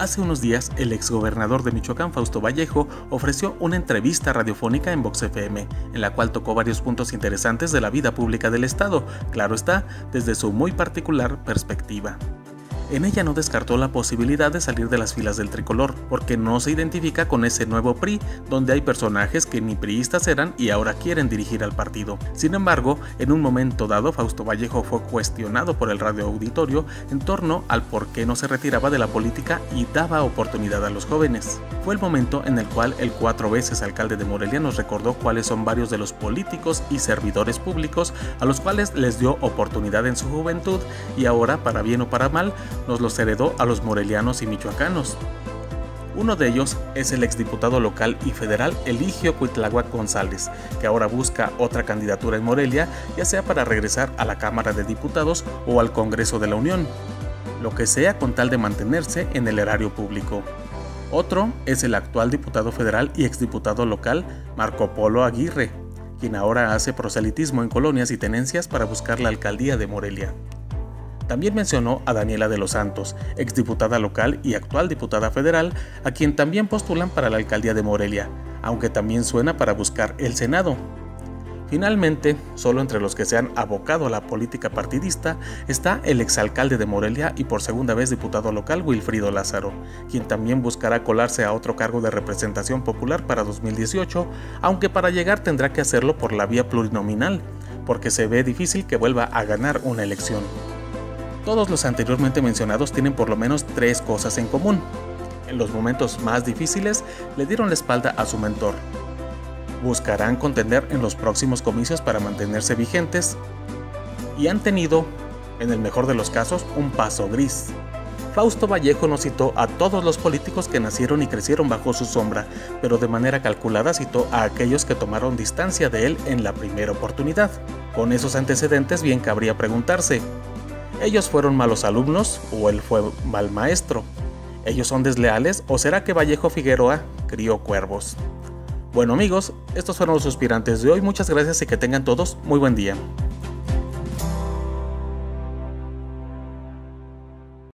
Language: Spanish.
Hace unos días, el exgobernador de Michoacán, Fausto Vallejo, ofreció una entrevista radiofónica en Vox FM, en la cual tocó varios puntos interesantes de la vida pública del estado, claro está, desde su muy particular perspectiva. En ella no descartó la posibilidad de salir de las filas del tricolor, porque no se identifica con ese nuevo PRI, donde hay personajes que ni priistas eran y ahora quieren dirigir al partido. Sin embargo, en un momento dado, Fausto Vallejo fue cuestionado por el radioauditorio en torno al por qué no se retiraba de la política y daba oportunidad a los jóvenes. Fue el momento en el cual el 4 veces alcalde de Morelia nos recordó cuáles son varios de los políticos y servidores públicos a los cuales les dio oportunidad en su juventud y ahora, para bien o para mal, nos los heredó a los morelianos y michoacanos. Uno de ellos es el exdiputado local y federal Eligio Cuitláhuac González, que ahora busca otra candidatura en Morelia, ya sea para regresar a la Cámara de Diputados o al Congreso de la Unión, lo que sea con tal de mantenerse en el erario público. Otro es el actual diputado federal y exdiputado local Marco Polo Aguirre, quien ahora hace proselitismo en colonias y tenencias para buscar la alcaldía de Morelia. También mencionó a Daniela de los Santos, exdiputada local y actual diputada federal, a quien también postulan para la alcaldía de Morelia, aunque también suena para buscar el Senado. Finalmente, solo entre los que se han abocado a la política partidista está el exalcalde de Morelia y por segunda vez diputado local Wilfrido Lázaro, quien también buscará colarse a otro cargo de representación popular para 2018, aunque para llegar tendrá que hacerlo por la vía plurinominal, porque se ve difícil que vuelva a ganar una elección. Todos los anteriormente mencionados tienen por lo menos 3 cosas en común. En los momentos más difíciles le dieron la espalda a su mentor. Buscarán contender en los próximos comicios para mantenerse vigentes y han tenido, en el mejor de los casos, un paso gris. Fausto Vallejo no citó a todos los políticos que nacieron y crecieron bajo su sombra, pero de manera calculada citó a aquellos que tomaron distancia de él en la primera oportunidad. Con esos antecedentes bien cabría preguntarse: ¿ellos fueron malos alumnos o él fue mal maestro? ¿Ellos son desleales o será que Vallejo Figueroa crió cuervos? Bueno amigos, estos fueron los suspirantes de hoy, muchas gracias y que tengan todos muy buen día.